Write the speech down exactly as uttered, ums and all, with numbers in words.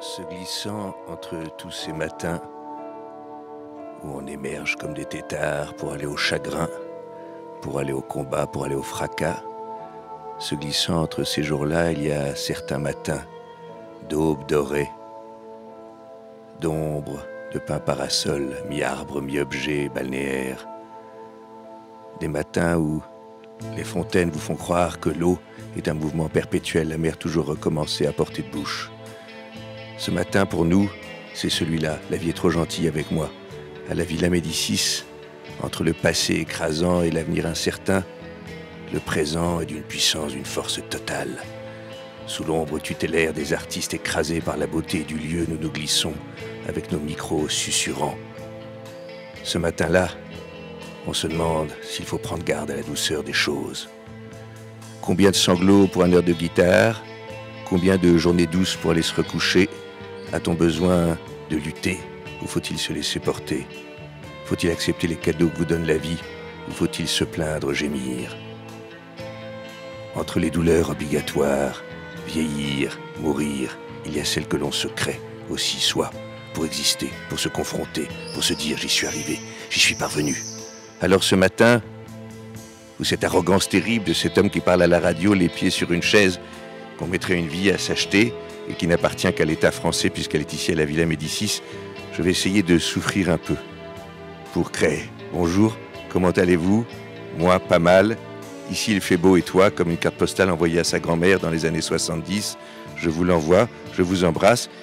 Se glissant entre tous ces matins où on émerge comme des têtards pour aller au chagrin, pour aller au combat, pour aller au fracas, se glissant entre ces jours-là, il y a certains matins d'aube dorée, d'ombre, de pins parasols, mi-arbre, mi-objet balnéaire. Des matins où les fontaines vous font croire que l'eau est un mouvement perpétuel, la mer toujours recommencée à portée de bouche. Ce matin, pour nous, c'est celui-là. La vie est trop gentille avec moi. À la Villa Médicis, entre le passé écrasant et l'avenir incertain, le présent est d'une puissance, d'une force totale. Sous l'ombre tutélaire des artistes écrasés par la beauté du lieu, nous nous glissons avec nos micros susurrants. Ce matin-là, on se demande s'il faut prendre garde à la douceur des choses. Combien de sanglots pour un heure de guitare? Combien de journées douces pour aller se recoucher? A-t-on besoin de lutter ou faut-il se laisser porter? Faut-il accepter les cadeaux que vous donne la vie ou faut-il se plaindre, gémir? Entre les douleurs obligatoires, vieillir, mourir, il y a celle que l'on se crée, aussi soi, pour exister, pour se confronter, pour se dire « j'y suis arrivé, j'y suis parvenu ». Alors ce matin, où cette arrogance terrible de cet homme qui parle à la radio, les pieds sur une chaise, qu'on mettrait une vie à s'acheter et qui n'appartient qu'à l'État français puisqu'elle est ici à la Villa Médicis, je vais essayer de souffrir un peu pour créer. Bonjour, comment allez-vous? Moi, pas mal. Ici, il fait beau et toi, comme une carte postale envoyée à sa grand-mère dans les années soixante-dix. Je vous l'envoie, je vous embrasse.